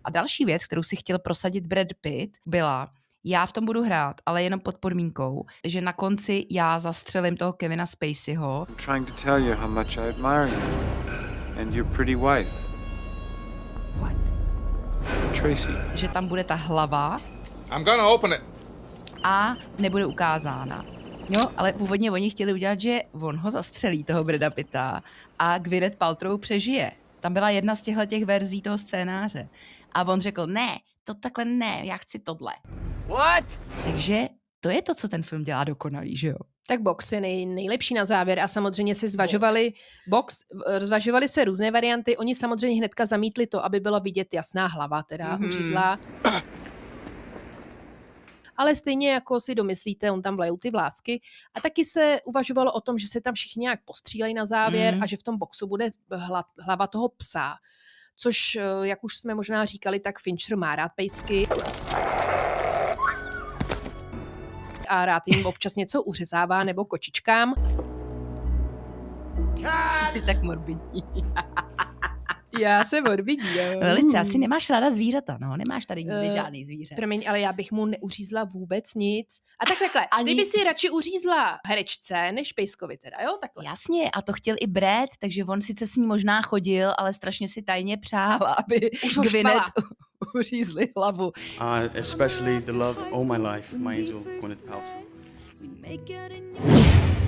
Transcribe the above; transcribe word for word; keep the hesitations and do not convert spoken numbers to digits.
A další věc, kterou si chtěl prosadit Brad Pitt, byla, já v tom budu hrát, ale jenom pod podmínkou, že na konci já zastřelím toho Kevina Spaceyho. I'm trying to tell you how much I admire you and your pretty wife. What? Tracy. Že tam bude ta hlava. I'm gonna open it. A nebude ukázána. Jo, ale původně oni chtěli udělat, že on ho zastřelí, toho Brada Pitta, a Gwyneth Paltrow přežije. Tam byla jedna z těchto těch verzí toho scénáře. A on řekl, ne, to takhle ne, já chci tohle. What? Takže to je to, co ten film dělá dokonalý, že jo? Tak box je nej, nejlepší na závěr a samozřejmě si zvažovali box. box, zvažovali se různé varianty, oni samozřejmě hnedka zamítli to, aby byla vidět jasná hlava, teda mm-hmm. uřízlá. Ale stejně jako si domyslíte, on tam vlajou ty vlásky a taky se uvažovalo o tom, že se tam všichni nějak postřílejí na závěr mm. a že v tom boxu bude hla, hlava toho psa, což, jak už jsme možná říkali, tak Fincher má rád pejsky a rád jim občas něco uřezává nebo kočičkám. Jsi tak morbidní. Já jsem morbidní, jo. Velice, asi nemáš ráda zvířata, no, nemáš tady nikdy uh, žádný zvíře. Promiň, ale já bych mu neuřízla vůbec nic. A tak takhle, Ani... ty by si radši uřízla herečce, než pejskovi teda, jo? Takhle. Jasně, a to chtěl i Brad, takže on sice s ní možná chodil, ale strašně si tajně přál, aby Gwyneth uřízli hlavu. Uh, especially the love all my life, my angel Gwyneth Paltrow.